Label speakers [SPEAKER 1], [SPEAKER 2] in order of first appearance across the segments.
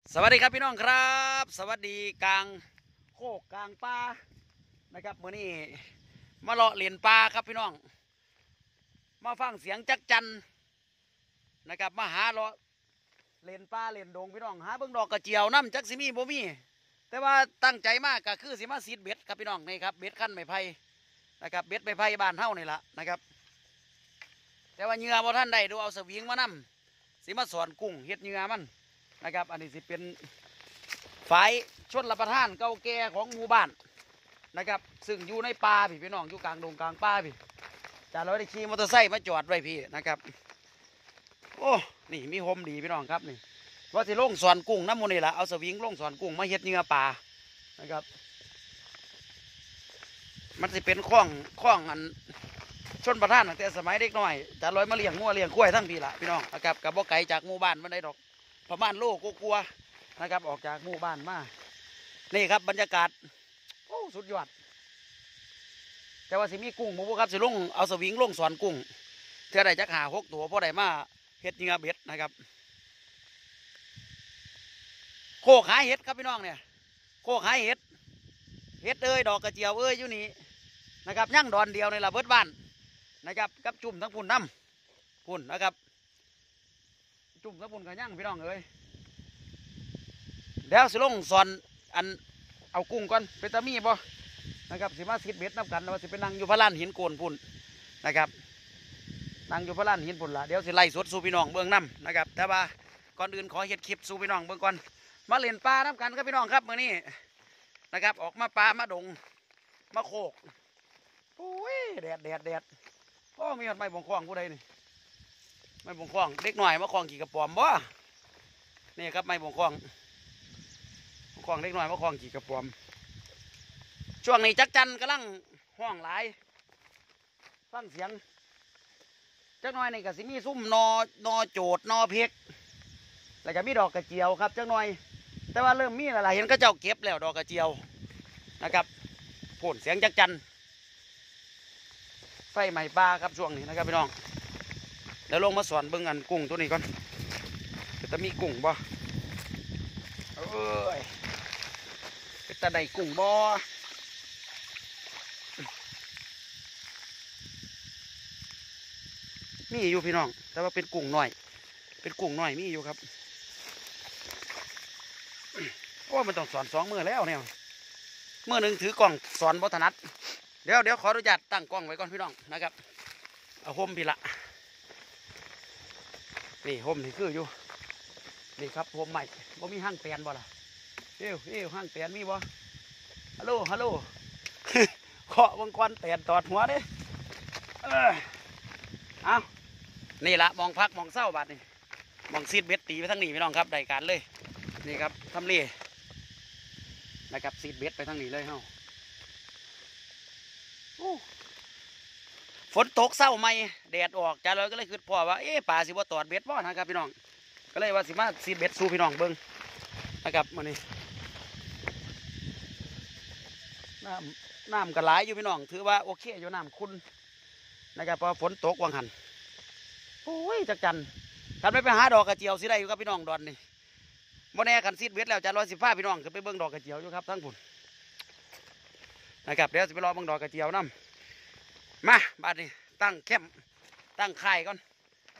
[SPEAKER 1] สวัสดีครับพี่น้องครับสวัสดีกลางโคกกลางป่านะครับมื้อนี้มาเลาะเลียนป่าครับพี่น้องมาฟังเสียงจักจั่นนะครับมาหาเลาะเลียนป่าเลียนดงพี่น้องหาเบิ่งดอกกระเจียวน้ำจักสิมีบ่มีแต่ว่าตั้งใจมากก็คือสิมาซีดเบ็ดครับพี่น้องนี่ครับเบ็ดขั้นไม้ไผ่นะครับเบ็ดไม้ไผ่บ้านเฮานี่แหละนะครับแต่ว่าเหยื่อบ่ท่านได้ดูเอาสวิงมานำสิมาสอนกุ้งเฮ็ดเหยื่อมันนะครับอันนี้สิเป็นฝายชนรับประทานเก่าแก่ของหมู่บ้านนะครับซึ่งอยู่ในป่าพี่น้องอยู่กลางดงกลางป่าพี่จ่าเราได้ขี่มอเตอร์ไซค์มาจอดไว้พี่นะครับโอ้นี่มีโฮมดีพี่น้องครับนี่ว่าสิลงสอนกุ้งน้ำมูนี่ละเอาสวิงลงสอนกุ้งมาเฮ็ดเหยื่อป่านะครับมันสิเป็นคล้องอันชนประทานตั้งแต่สมัยเด็กน้อยจ่าลอยมาเลี้ยงงัวเลี้ยงกล้วยทั้งพี่ละพี่น้องนะครับกับบ่ไก่จากหมู่บ้านมันได้ดอกประมาณโลกลัวนะครับออกจากหมู่บ้านมานี่ครับบรรยากาศโอ้สุดยอดแต่ว่าสิมีกุ้งบ่ครับสิลงเอาสวิงลงสอนกุ้งเท่าใดจัก5-6ตัวพอได้มาเฮ็ดเหยื่อเบ็ดนะครับโคกหาเห็ดครับพี่น้องเนี่ยโคกหาเห็ดเอ้ยดอกกระเจียวเอ้ยอยู่นี่นะครับยั่งดอนเดียวในละเบิดบ้านนะครับกับจุ่มทั้งพุ่นน้ำพุ่นนะครับจุ่มทั้งพุ่นกับยั่งพี่น้องเอ้ยแล้วสิลงสอนอันเอากุ้งก่อนเป็นตามีบ่นะครับสิมาซิดเบ็ดน้ำกันว่าสิเป็นนั่งอยู่พระลานหินโกนพุ่นนะครับนั่งอยู่พระลานหินพุ่นละเดี๋ยวสิไล่สดสู่พี่น้องเบื้องน้ำนะครับแต่ว่าก่อนอื่นขอเฮ็ดคลิปสู่พี่น้องเบื้องก่อนมาเล่นปลาน้ำกันครับพี่น้องครับมื้อนี้นะครับออกมาปลามาดงมาโคกโอ้ยแดดโอ้มีหอดไม้บ่งคล้องผู้ใดนี่ไม้บ่งคล้องเด็กหน่อยมาคล้องขี่กระป๋อมบ่นี่ครับไม้บ่งคล้องคล้องเล็กน้อยมาคล้องขี่กระป๋อมช่วงนี้จักจันกำลังห้องหลายฟังเสียงจักน้อยนี่ก็สิมีซุ่มนอโจดนอเพกแล้วก็มีดอกกระเจียวครับจักน้อยแต่ว่าเริ่มมีอะไรเห็นก็เจ้าเก็บแล้วดอกกระเจียวนะครับโผล่เสียงจักจันไฟใหม่ปลาครับช่วงนี้นะครับพี่น้องเดี๋ยวลงมาสอนเบิ่งอันกุ้งตัวนี้ก่อนจะมีกุ้งบ่เอ้ยจะได้กุ้งบ่มีอยู่พี่น้องแต่ว่าเป็นกุ้งน้อยมีอยู่ครับโอ้มันต้องสอน2 มือแล้วเนี่ยมือหนึ่งถือกล่องสอนบถนัดเดี๋ยวขออนุญาตตั้งกล้องไว้ก่อนพี่น้องนะครับเอาห่มพี่ละนี่ห่มนี่คืออยู่นี่ครับห่มใหม่บ่มีห้างแปลนบ่ล่ะเอ้วห้างแปลนมีบ่ฮัลโหล เคาะวงกรแตนตอดหัวเด้เอานี่ละมองพักมองเศร้าบาดนี่มองซีดเบ็ดตีไปทั้งนี้พี่น้องครับได้การเลยนี่ครับทำเลนะครับซีดเบ็ดไปทั้งนี้เลยเฮาฝนตกเศร้าไหมแดดออกจ้าเลยก็เลยคิดพ่อว่าป่าสิบ่ตอดเบ็ดบ่นะครับพี่น้องก็เลยว่าสิมาซีดเบ็ดสู่พี่น้องเบิ้งนะครับมื้อนี้น้ำก็ไหลอยู่พี่น้องถือว่าโอเคอยู่น้ำคุณนะครับพอฝนตกวังหันโอ้ยจักจันทำไม่ไปหาดอกกระเจียวสิได้อยู่กับพี่น้องดอนนี่โมแน่กันซีดเบ็ดแล้วจะ115พี่น้องขึ้นไปเบิ้งดอกกระเจียวอยู่ครับทั้งผุนนะครับเดี๋ยวจะไปรอเบิ้งดอกกระเจียวน้ำมาบัดนี้ตั้งเข้มตั้งไข่ก่อน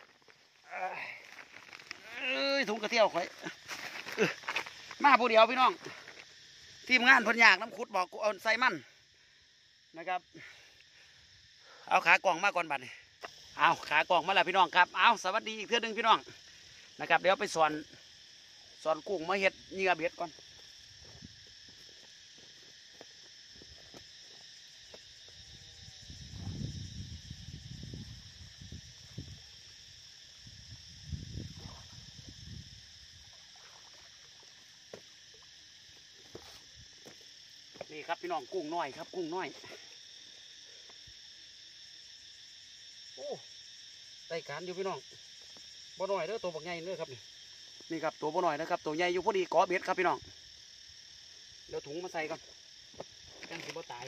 [SPEAKER 1] ถุงกระเทียวข่อยมาผู้เดียวพี่น้องทีมงานพนยากน้ำขุดบอกกูเอาใส่มันนะครับเอาขากล่องมาก่อนบัดนี้เอาขากล่องมาแล้วพี่น้องครับเอาสวัสดีอีกเทื่อนึงพี่น้องนะครับเดี๋ยวไปสอนกุ้งมาเห็ดเหยื่อเบ็ดก่อนนี่ครับพี่น้องกุ้งน้อยครับกุ้งน้อยโอ้ได้การอยู่พี่น้องบ่หน่อยเด้อตัวบักใหญ่เด้อครับนี่ครับตัวบ่หน่อยนะครับตัวใหญ่อยู่พอดีกอเบ็ดครับพี่น้องเดี๋ยวถุงมาใส่ก่อนยังสิบ่ตาย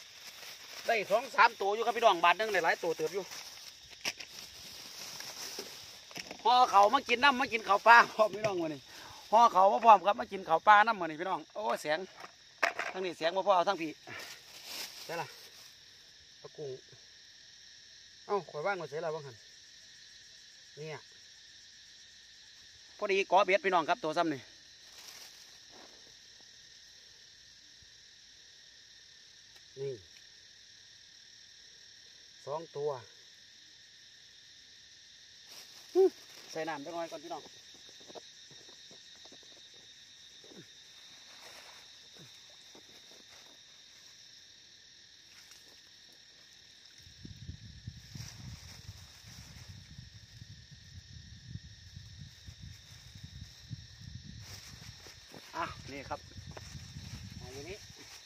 [SPEAKER 1] ได้2-3ตัวอยู่ครับพี่น้องบาทนึงได้หลายตัวเติบอยู่ห่อเขามากินน้ำมากินข้าวปลาพร้อมพี่น้องวันนี้ห่อเขามาพร้อมครับมากินข้าวปลาน้ำวันนี้พี่น้องโอ้เสียงทั้งนี้เสียงมาพ่อเอาทั้งพี่ใช่ล่ะตะกุ้งเอ้าข่อยว่างมาเสียแล้วบ้างหันเนี่ยพอดีกอเบ็ดพี่น้องครับตัวซ้ำนี่นี่2 ตัวใส่น้ำจังหน่อยก่อนพี่น้องนี่ครับอย่างนี้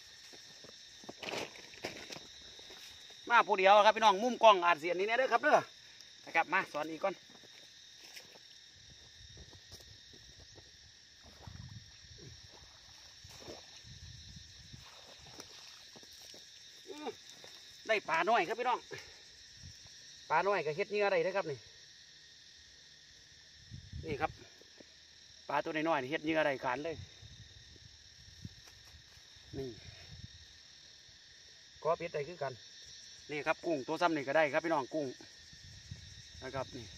[SPEAKER 1] มาผู้เดียวครับพี่น้องมุมกล้องอาจเสียนนี้เนี่ยเด้อครับเด้อนะครับมาสอนอีกก่อนได้ปลาน้อยครับพี่น้องปลาน้อยกับเฮ็ดเนื้ออะไรนะครับนี่ครับปลาตัวน้อยๆเฮ็ดเนื้ออะไรขานเลยนี่ก็เป็ดได้คือกันนี่ครับกุ้งตัวซ้ำนี่ก็ได้ครับพี่น้องกุ้งนะครับนี่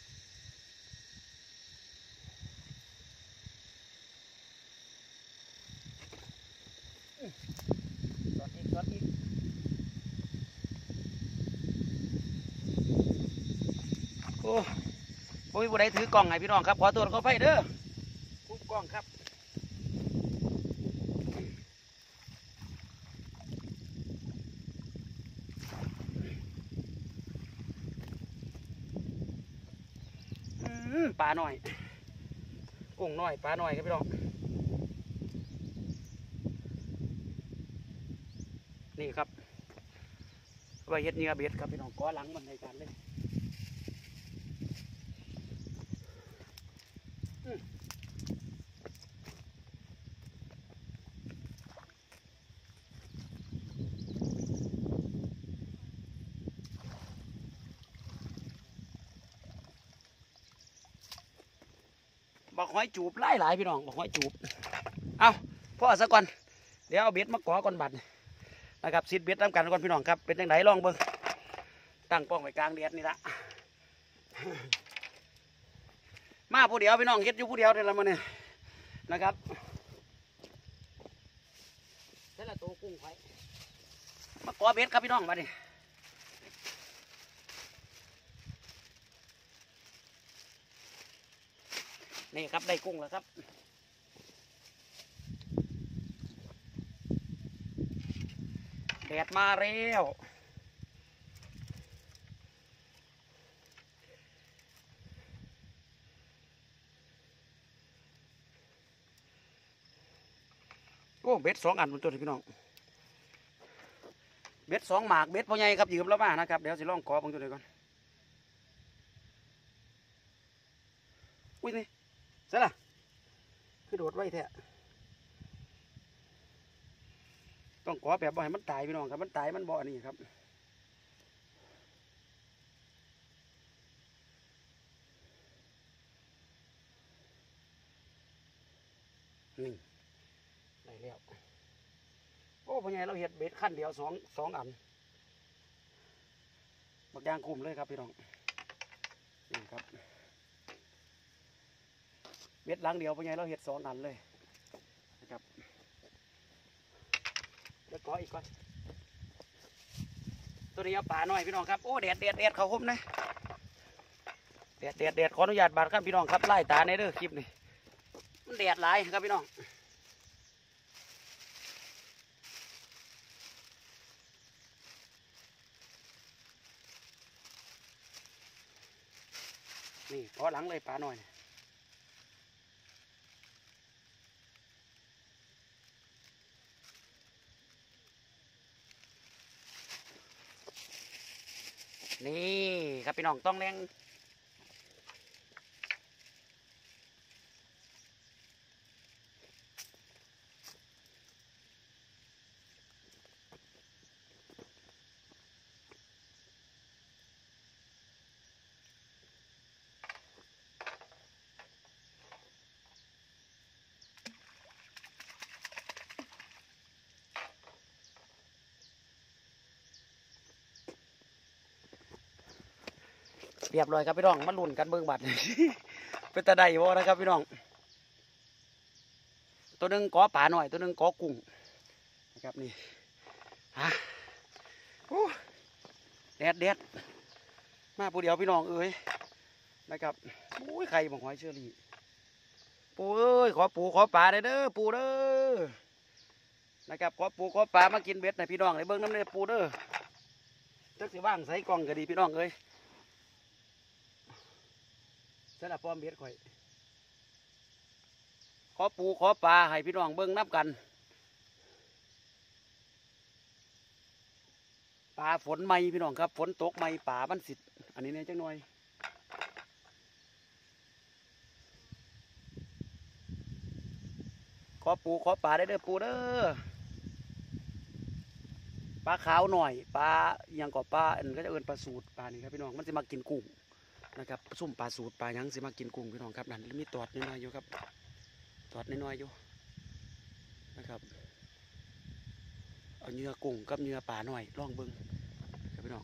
[SPEAKER 1] สอดอีกโอ้โหผู้ใดถือกล่องให้พี่น้องครับขอตัวเขาไปเด้อคุ้มกล้องครับปลาหน่อยกุ้งน้อยปลาหน่อยครับพี่น้องนี่ครับไว้เฮ็ดเนื้อเบ็ดครับพี่น้องก้อหลังมันในการเลยบอกหอยจูบหลายพี่น้องบอกหอยจูบเอาพ่อซะก่อนเดี๋ยวเอาเบ็ดมาก่อก่อนบัดนะครับซิดเบ็ดทำกันก่อนพี่น้องครับเป็นยังไงลองเบิ้งตั้งป้องไว้กลางแดดนี่ละมาผู้เดียวพี่น้องเฮ็ดอยู่ผู้เดียวนี่ละมันเนี่ยนะครับเสร็จแล้วตัวกุ้งไฟมาก่อเบ็ดครับพี่น้องบัดนี้นี่ครับได้กุ้งแล้วครับแดดมาแล้วโอ้เบ็ด2 อันบนตัวนี้พี่น้องเบ็ด2 หมากเบ็ดพ่อใหญ่ครับยืมแล้วมานะครับเดี๋ยวสิลองขอบางตัวนี้ก่อนอุ้ยนี่เสร็จละคือโดดไว้แท้ต้องขอแบบบ่ให้มันตายพี่น้องครับมันตายมันบ่อนี่ครับนี่ได้แล้วโอ้พ่อใหญ่เราเห็ดเบ็ดขั้นเดียวสองอันบักยางคุมเลยครับพี่น้องนี่ครับเบ็ดหลังเดียวพ่อใหญ่เราเห็ด2 อันเลยนะครับเดี๋ยวขออีกก่อนตัวนี้เอาป่าหน่อยพี่น้องครับโอ้แดดเขาคมนะแดดขออนุญาตบาดครับพี่น้องครับไล่ตาในเด้อคลิปนี่มันแดดหลายครับพี่น้องนี่ขอหลังเลยป่าหน่อยนี่ครับพี่น้องต้องแรงเรียบร้อยครับพี่น้องมาลุ้นกันเบิ่งบัตร เป็นตาไดบ่นะครับพี่น้องตัวหนึ่งกอป่าหน่อยตัวหนึ่งกอกุ้งนะครับนี่ฮะแดดมาปูเดียวพี่น้องเอ้ยนะครับอุ้ยใครบอกหอยเชอรี่ปูเอ้ยขอปูขอปลาได้เด้อปูเด้อนะครับขอปูขอปลามากินเบ็ดในพี่น้องในเบิ้งน้ำเนี่ยปูเด้อจักสิว่างใส่กล่องก็ดีพี่น้องเอ้ยสลับปอมเบ็ดข่อยขอปูขอปลาให้พี่น้องเบิ้งนับกันปลาฝนไม่พี่น้องครับฝนตกไม่ป่ามันสิอันนี้เนี่ยจังหน่อยขอปูขอปลาได้เด้อปูเด้อปลาขาวหน่อยปลาอย่างก็ปลาอันก็จะเอิ้นปลาสูตรปลานี่ครับพี่น้องมันจะมากินกุ้งนะครับซุ่มปลาสูตรปลายังสิมากินกุ้งพี่น้องครับนั่นมีตอดน้อยๆอยู่ครับตอดน้อยๆอยู่นะครับเอาเนื้อกุ้งกับเนื้อปลาหน่อยลองเบิ้งครับพี่น้อง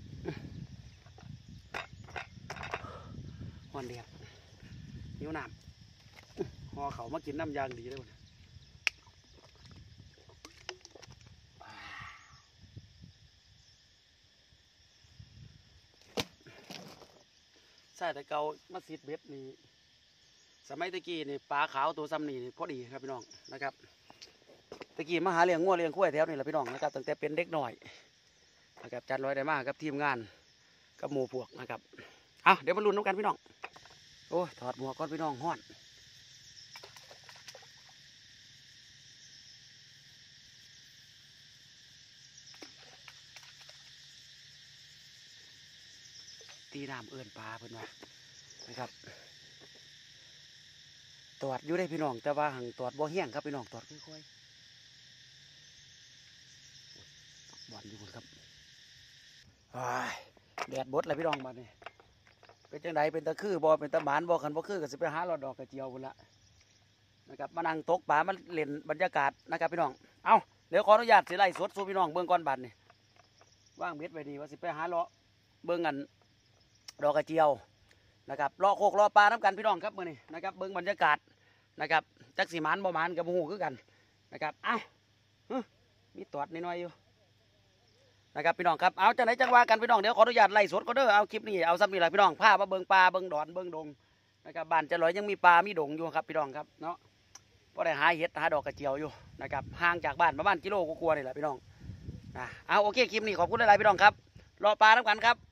[SPEAKER 1] หอนเดียดนิ้วน้ำห่อเขามากินน้ำยางดีเลยใช่แต่เกามาซีดเบ็ดนี่สมัยตะกี้นี่ปลาขาวตัวซ้ำนี่พอดีครับพี่น้องนะครับตะกี้มาหาเลี้ยงงัวเลี้ยงกล้วยแถวนี่แหละพี่น้องนะครับตั้งแต่เป็นเด็กหน่อยนะครับจันร้อยได้มากครับทีมงานกับหมู่พวกนะครับเอาเดี๋ยวมาลุ้นน้ำกันพี่น้องโอ้ถอดหมวกก่อนพี่น้องห้อนตีน้ำเอื่นปลาเพิ่นว่านะครับตอดอยู่ได้พี่น้องแต่ว่าหังตอดบ่แห้งครับพี่น้องตอดค่อยๆบอลอยู่บนครับแดดบดเลยพี่น้องมาเนี่ยเป็นจังไดเป็นตะคือบ่เป็นตะหมานบ่ขันบ่คือก็สิไปหาหลอดดอกกระเจียวพุ่นละนะครับมานั่งตกปลามาเล่นบรรยากาศนะครับพี่น้องเอาเดี๋ยวขออนุญาตสิไล่สดสู่พี่น้องเบื้องก่อนบัดนี่ว่างเบ็ดไปดีว่าสิไปหาเลาะเบื้องกันดอกกระเจียวนะครับรอโคกรอปลาน้ำกันพี่น้องครับมื้อนี้นะครับเบื้องบรรยากาศนะครับจักสีมันบ่มันกับหูคือกันนะครับเอ้ามีตอดน้อยๆอยู่นะครับพี่น้องครับเอาจังไหนจังว่ากันพี่น้องเดี๋ยวขออนุญาตไล่สดก็เด้อเอาคลิปนี้เอาซ้ำนี่แหละพี่น้องพามาเบิ่งปลาเบิ่งดอนเบิ่งดงนะครับบ้านจะลอยยังมีปลามีดงอยู่ครับพี่น้องครับเนาะก็ได้หาเห็ดหาดอกกระเจียวอยู่นะครับห่างจากบ้านประมาณกิโลกว่าๆนี่แหละพี่น้องเอาโอเคคลิปนี้ขอบคุณหลายๆพี่น้องครับรอปลาน้ำกันครับ